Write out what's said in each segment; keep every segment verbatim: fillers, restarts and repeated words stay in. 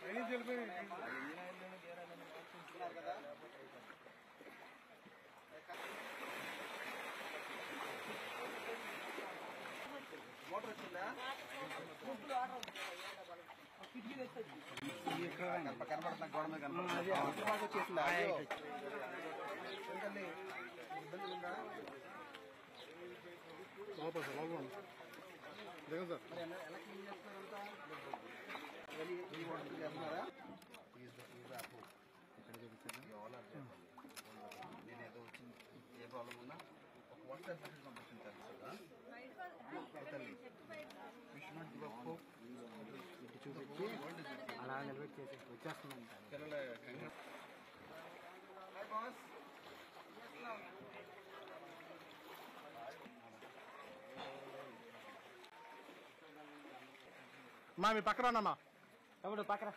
motor వచ్చిందా కనపడుతున్నా గోడ మీద కనపడుతుంది వచ్చేసిందా ఇబ్బంది ఉందా లోపల సార్ లోపల దిగండి సార్ మరి ఎలా క్లీన్ చేస్తున్నారంతా చేస్తున్నారా ఎక్కడ చూపించారు నేను ఏదో వచ్చింది ఏ ప్రాబ్లం ఉన్నా ఒక వాట్సాప్ మెసేజ్ పంపిస్తుంది ఇటు చూపించి అలా నిలబెట్టి చేసి వచ్చేస్తున్నాం మా మీ పక్కన ఉన్నామా ఎవడు పక్కన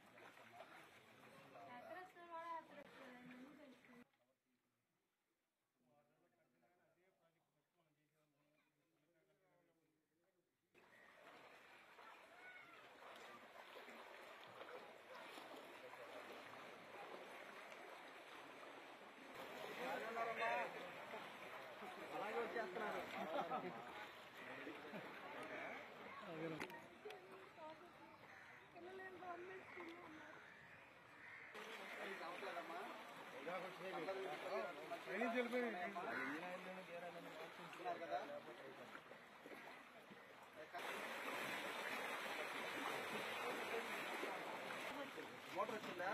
అలాగే వచ్చేస్తున్నారు కదా మోటార్ వచ్చిందా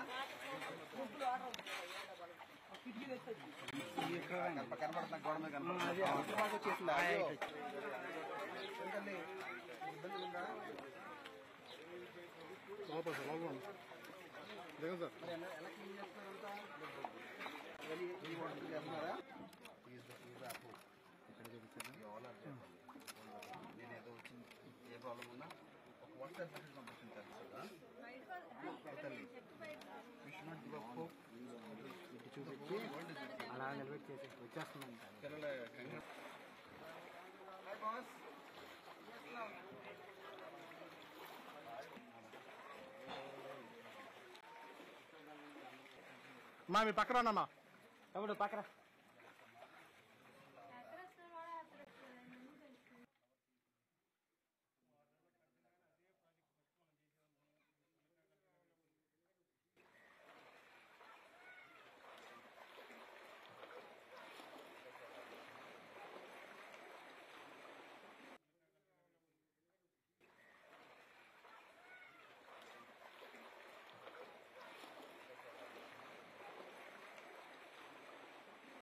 కనపడుతున్నా గోడ మీద కనపడుతుంది వచ్చేసిందా ఇబ్బంది ఉందా లోపల సార్ లోపల దిగండి సార్ మరి ఎలా క్లీన్ చేస్తున్నారంతా చేస్తున్నారా ఎక్కడ చూపించారు నేను ఏదో వచ్చింది ఏ ప్రాబ్లం ఉన్నా ఒక వాట్సాప్ మెసేజ్ పంపిస్తుంది ఇటు చూపించి అలా నిలబెట్టి చేసి వచ్చేస్తున్నాం మా మీ పక్కన ఉన్నామా ఎవడు పక్కన